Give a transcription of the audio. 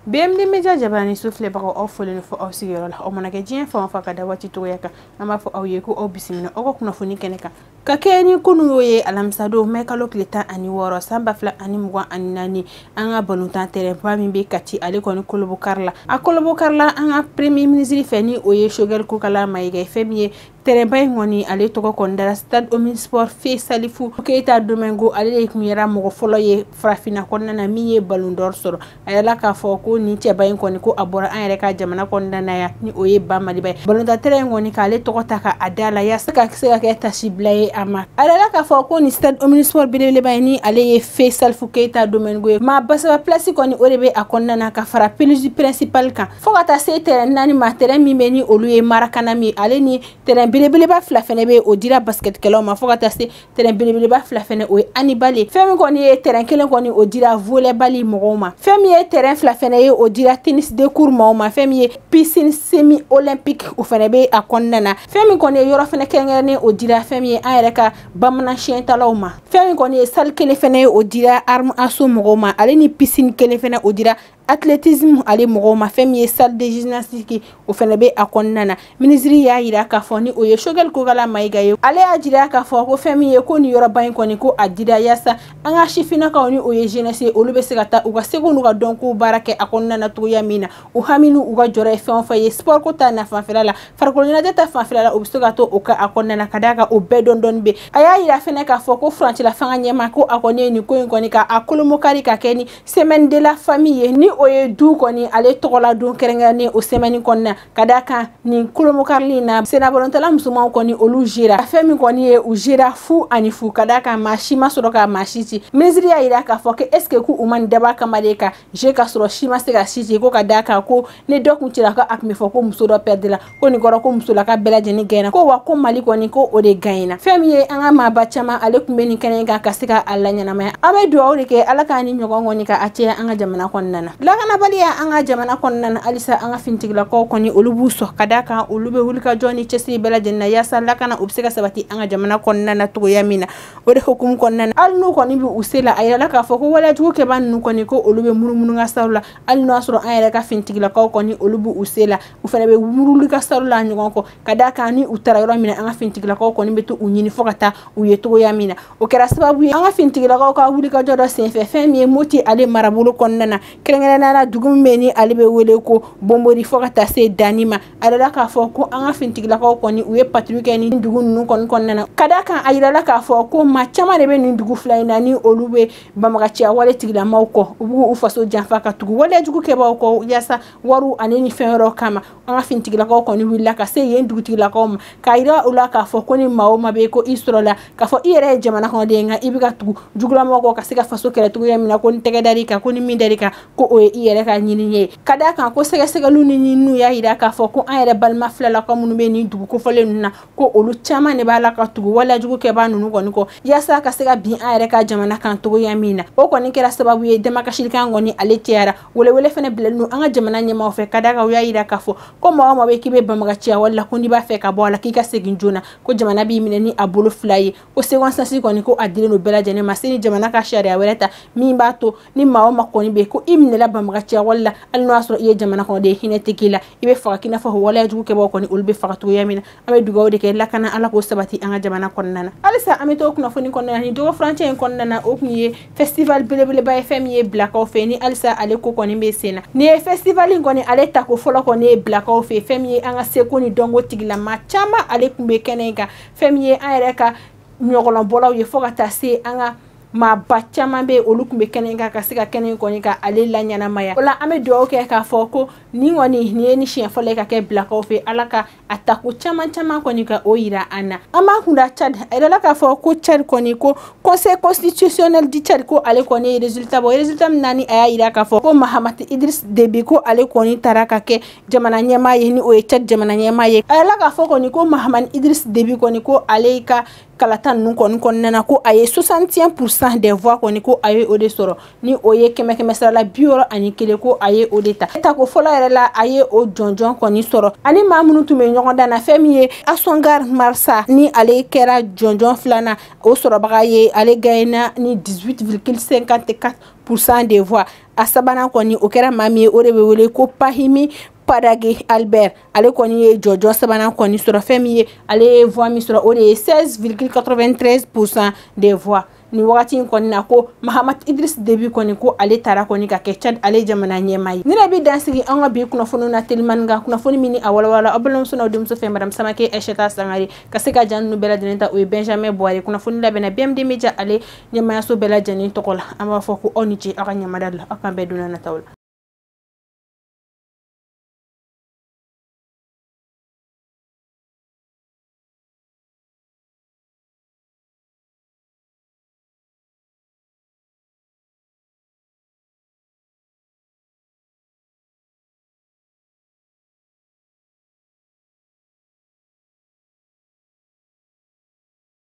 BMD Media Jabani souffle bako aw foleni fo aw sigiro la o manake jien fa fa kada wati to yaka nama fo aw yeku aw bisimina o ko kuna foni keneka ka keni kunu ye alamsado me kalo kleta ani woro samba fla ani mugwa ani nani anga bonunta tere pa mi be kati ale ko ni kolobo karla a kolobo karla anga premier ministre feni o ye shogal ko kala mayiga femiye terrain ngoni ale toko kondara stade Omnisport fe salifu Keita Domingo ale ikmira mo folo ye frafina konna na miye Ballon d'Or soro ayala ka foko ni che bayin koni ko abora an reka jamana konna na ya ni oye ba mali bay Ballon d'Or terrain ngoni ka ale toko taka adala ya saka kisega ka tashiblaye ama ayala ka foko ni stade Omnisport bilele bay ni ale ye fe salifu Keita Domingo ma basa place koni orebe akonna na ka fara pelouse principal kan foka ta se terrain nani ma terrain mi meni oluye marakana mi ale ni terrain bilebele ba fla fene be o dira basket kelo ma foka ta se terrain bilebele ba fla fene o anibale femi koni e terrain kelen koni o dira volleyball mogoma femi e terrain fla fene e o dira tennis de cour ma femi e piscine semi olympique o fene be akonnana femi koni e yoro fene kengene o dira femi e anreka bamna chien taloma femi koni e salle kele fene o dira arme asso mogoma ale ni piscine kele fene o dira athlétisme ale mogoma femi e salle de gymnastique o fene be akonnana ministry ya ira ka foni o ye shogal ko gala maiga ye ale ajira ka fo ko femi ye ko ni yoro bayin ko ni ko adira yasa anga shifina ka oni o ye jeunesse o lube segata o ga segonu ga donko barake akonnana to yamina o haminu o ga jore fe on fa ye sport ko ta na fa felala farko ni na data fa felala o bisoga to o ka akonnana kadaka o be don be aya ira fene ka fo ko franchi la fanga nyema ko akone ni ko ni ka akolomo kari ka keni semaine de la famille ni oye du koni ale tokola don kerengane o semani konna kadaka ni kulomo karlina sena bolontala musuma koni olu jira femi koni e u jira fu ani fu kadaka mashima soroka mashiti ministry ya ira ka foke eske ku uman deba kamaleka je ka soro shima se ka shiti ko kadaka ko ne dokuntira ka akme foko musoro perdela ko ni goro ko musula ka bela jeni gaina ko wa ko mali koni ko o de gaina femi ye anga mabachama ale kumbeni kenenga kasika alanya na ma ame do awrike alaka ni nyogongo ni ka atie anga jamana konnana lagana baliya anga jamana konnana alisa anga fintigla ko koni olubu so kadaka olube hulka joni chesi bela jenna yasa lakana ubseka sabati anga jamana konnana to yamina ode hukum konnana alnu koni bi usela ayala ka foko wala juke bannu koni ko olube murumunu nga sarula alnu asro ayala ka fintigla ko koni olubu usela ufana be murulu ka sarula nyon ko kadaka ni utara yoro mina anga fintigla ko koni betu unyini fokata uyeto yamina o kera sababu anga fintigla ko ka wuli ka jodo senfe femi moti ale marabulu konnana krengena na dugum meni alibe wele ko bombori fokata se danima alala ka foko anga fintigla ko koni uye patruke ni dugu nu konnana kadaka ayala ka foko ma chama de be ni dugu flaina ni olube bamaga chia wale tigla mawko ubu ufaso janfa ka tugu wale jugu ke ba ko yasa waru aneni fenro kama anga fintigla ko koni willa ka se yen dugu tigla ko ka ira ula ka foko ni mawo mabe ko istrola ka fo ire jamana ko de nga ibiga tugu jugula mako ka se ka faso kele tugu yamina ko ntege darika ko ni mindarika ko o ire ka nyini kadaka ko sega luni ni nu ya ira ka fo ko ayre balma flala ko munu be ni dugu ko fole nuna ko olu chama ne bala ka tugu wala jugu ke ba nunu ko yasa ka sega bi ayre ka jamana kan tugu yamina o ko ni kera sababu ye dema ka shirika ngoni ale tiara wele fene bilenu anga jamana nyema o fe kadaka ya ira ka fo ko ma be kibe bamaga chia wala ko ni ba fe ka bola kika segin jona ko jamana bi mineni abulu fly ko segon sasi ko ni ko adile no bela jene masini jamana ka sharia weleta mi ba to ni ma ko ni be ko imne la bamaga chia wala alno asro ye jamana ko de hinetikila ibe faka kina fa wala jugu ke ba ko ni ulbe faka to yamina ame dugo de ke lakana ala ko sabati anga jamana konnana alisa ame to kuna foni konnana ni do franche konnana o kunye festival bilebele ba fm ye black of ni alisa ale ko koni be sena ni festival ngoni ale ta ko folo ko ni black of fm ye anga se ko ni dongo tigila ma chama ale kumbe kenenga fm ye ayreka nyogolon bolaw ye foka ta se anga ma bachama be olukumbe kenenga kasika kenen ko ni ka ale la nyana maya ola ame do ke ka foko ni ngoni ni chien fole ka ke black of alaka ataku chama ko ni ka oira ana ama hunda chad ala ka foko chad ko ni ko conseil constitutionnel di chad ko ale ko ni resultat nani aya ira ka foko Mahamat Idriss Déby ko ale ko ni taraka ke jamana nyama ye ni o chad jamana nyama ye ala ka foko ni ko Mahamat Idriss Déby ko ni ko ale ka kalata nun kɔni na ko aye 61% des voix kɔni ko aye o de sɔrɔ ni o ye kɛmɛ sara la 61 ko aye o de ta ko fɔlɔ yɛrɛ la aye o jɔnjɔn kɔni sɔrɔ ani maa minnu tun bɛ ɲɔgɔn dan na fɛn min ye Asongar Marsa ni ale kɛra jɔnjɔn filanan o sɔrɔbaga ye ale gagné ni 18,54% des voix a sabanan kɔni o kɛra maa min ye o de bɛ wele ko Pahimi Padage Albert ale kɔni ye jɔjɔ sabanan kɔni sɔrɔ fɛn min ye ale ye voix min sɔrɔ o de ye 16,93% des voix ni wagati kɔni na ko Mahamat Idris Deby kɔni ko ale taara kɔni ka kɛ Chad ale jamana ɲɛmaa ye ni ne bɛ dansigi an ka bi kunnafoni na telimani kan kunnafoni min a walawala aw balimamuso n'aw denmuso fɛ Madame Samake Aishata Sangare ka se ka jan ninnu bɛɛ lajɛlen ta o ye Benjamin Boire kunnafoni labɛnna BMD Media ale ɲɛmaayaso bɛɛ lajɛlen tɔgɔ la an b'a fɔ ko aw ni ce aw ka ɲamada la aw kan bɛɛ donna nataw la